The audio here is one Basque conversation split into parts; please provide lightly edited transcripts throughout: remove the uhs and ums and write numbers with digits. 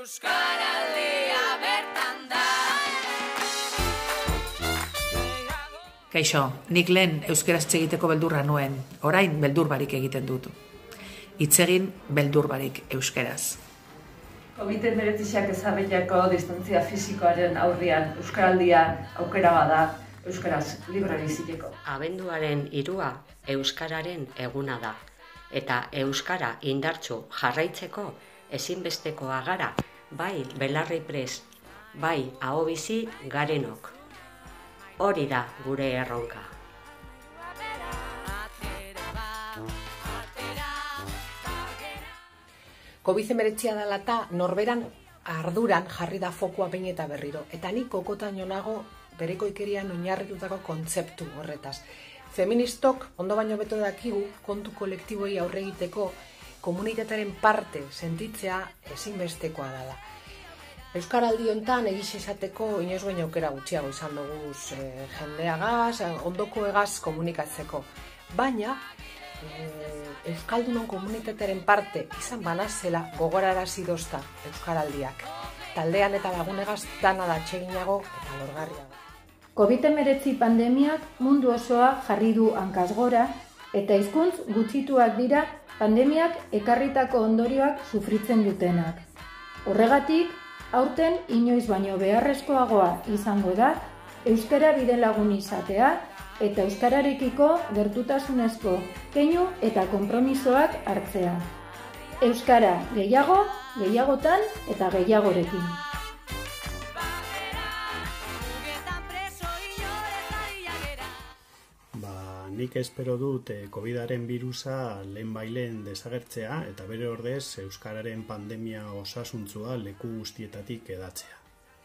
Euskaraldia bertan da. Kaixo, nik lehen euskaraz egiteko beldurra nuen, orain beldur barik egiten dut. Hitzegin beldur barik euskaraz. COVID-19 ezabeiako distantzia fisikoaren aurrian euskaraldia aukera bada euskaraz librari zileko. Abenduaren 3 euskararen eguna da, eta euskara indartsu jarraitzeko ezinbestekoa gara, bai belarri prest, bai ahobizi garenok. Hori da gure erronka. COVID-19 dela eta norberan arduran jarri da fokua behin eta berriro. Eta nik kokotaino nago bereko ikerian oinarritutako kontzeptu horretaz. Feministok ondo baino beto dakigu kontu kolektiboei aurre egiteko komunitatearen parte sentitzea ezinbestekoa dela. Euskaraldi hontan egiz esateko inoiz baino aukera gutxiago izan dugu jendeagaz, ondoko egaz komunikatzeko. Baina, Euskaldunon komunitatearen parte izan banazela gogorarazi dozta Euskaraldiak. Taldean eta lagunegaz dana da atseginago eta lorgarriago. COVID-19 pandemiak mundu osoa jarri du hankaz gora eta hizkuntz gutxituak dira pandemiak ekarritako ondorioak sufritzen dutenak. Horregatik, aurten inoiz baino beharrezkoagoa izango da euskara bidelagun izatea eta euskararekiko gertutasunezko keinu eta konpromisoak hartzea. Euskara gehiago, gehiagotan eta gehiagorekin. Nik espero dut COVID-aren birusa lehenbailen desagertzea eta bere ordez euskararen pandemia osasuntsua leku guztietatik edatzea.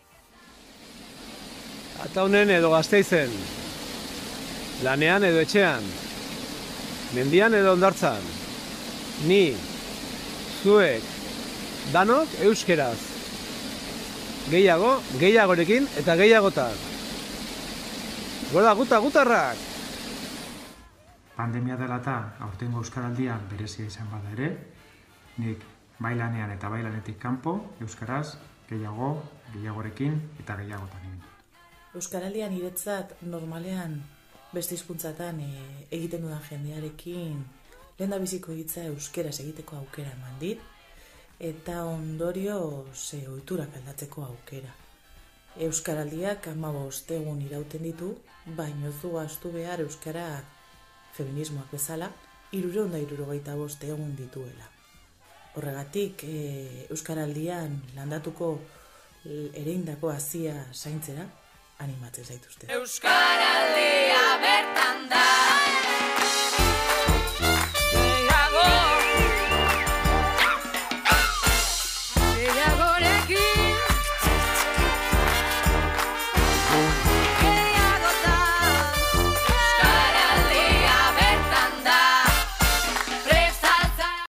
Ataunen edo Gasteizen, lanean edo etxean, mendian edo hondartzan, ni, zuek, danok euskeraz. Gehiago, gehiagorekin eta gehiagotan. Gora gutarrak! Pandemia dela eta aurtengo euskaraldia berezia izan bada ere, nik bai lanean eta bai lanetik kanpo, euskaraz, gehiagorekin eta gehiagotan egin. Euskaraldia niretzat normalean beste hizkuntzatan egiten dudan jendearekin lehendabiziko hitza euskeraz egiteko aukera eman dit, eta ondorioz ohiturak aldatzeko aukera. Euskaraldiak 15 egun irauten ditu, baino ez du ahaztu behar euskara feminismoak bezala, 365 egun dituela. Horregatik, euskaraldian landatuko ereindako hazia zaintzera animatzen zaituzte. Euskara